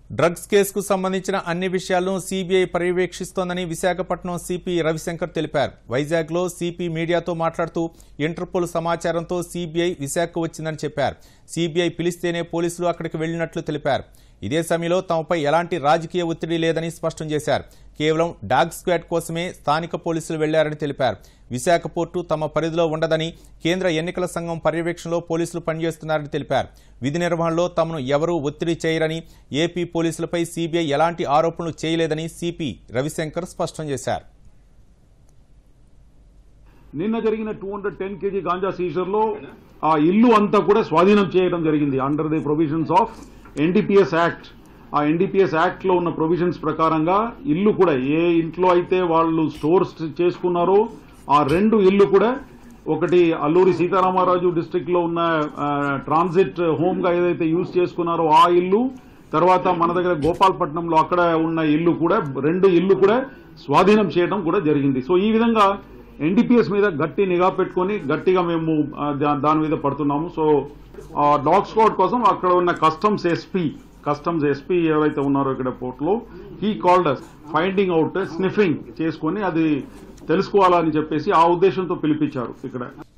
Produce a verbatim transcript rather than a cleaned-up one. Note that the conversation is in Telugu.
డ్రగ్స్ కేసుకు సంబంధించిన అన్ని విషయాలను సీబీఐ పర్యవేక్షిస్తోందని విశాఖపట్నం సిపి రవిశంకర్ తెలిపారు. వైజాగ్లో సిపి మీడియాతో మాట్లాడుతూ ఇంటర్పోల్ సమాచారంతో సీబీఐ విశాఖకు వచ్చిందని చెప్పారు. సీబీఐ పిలిస్తేనే పోలీసులు అక్కడికి వెళ్లినట్లు తెలిపారు. ఇదే సమయంలో తమపై ఎలాంటి రాజకీయ ఒత్తిడి లేదని స్పష్టం చేశారు. కేవలం డాగ్ స్క్వాడ్ కోసమే స్థానిక పోలీసులు వెళ్లారని తెలిపారు. విశాఖ పోర్టు తమ పరిధిలో ఉండదని, కేంద్ర ఎన్నికల సంఘం పర్యవేక్షణలో పోలీసులు పనిచేస్తున్నారని తెలిపారు. విధి నిర్వహణలో తమను ఎవరూ ఒత్తిడి చేయరని, ఏపీ పోలీసులపై సీబీఐ ఎలాంటి ఆరోపణలు చేయలేదని సిపి రవిశంకర్ స్పష్టం చేశారు. నిన్న జరిగిన two hundred ten KG ganja seizure లో ఆ ఇల్లు అంతా కూడా స్వాధీనం చేయడం జరిగింది under the provisions of NDPS act. ఆ ఎన్డీపీఎస్ యాక్ట్ లో ఉన్న ప్రొవిజన్స్ ప్రకారంగా ఇల్లు కూడా ఏ ఇంట్లో అయితే వాళ్ళు స్టోర్స్ చేసుకున్నారో ఆ రెండు ఇల్లు కూడా, ఒకటి అల్లూరి సీతారామరాజు డిస్ట్రిక్ట్ లో ఉన్న ట్రాన్సిట్ హోమ్ గా ఏదైతే యూజ్ చేసుకున్నారో ఆ ఇల్లు, తర్వాత మన దగ్గర గోపాలపట్నంలో అక్కడ ఉన్న ఇల్లు కూడా, రెండు ఇల్లు కూడా స్వాధీనం చేయడం కూడా జరిగింది. సో ఈ విధంగా ఎన్డీపీఎస్ మీద గట్టి నిఘా పెట్టుకుని గట్టిగా మేము దాని మీద పడుతున్నాము. సో డాగ్ స్క్వాడ్ కోసం అక్కడ ఉన్న కస్టమ్స్ ఎస్పీ కస్టమ్స్ ఎస్పీ ఎవరైతే ఉన్నారో ఇక్కడ పోర్ట్లో, he called us finding out, sniffing చేసుకుని అది తెలుసుకోవాలని చెప్పేసి ఆ ఉద్దేశంతో పిలిపించారు ఇక్కడ.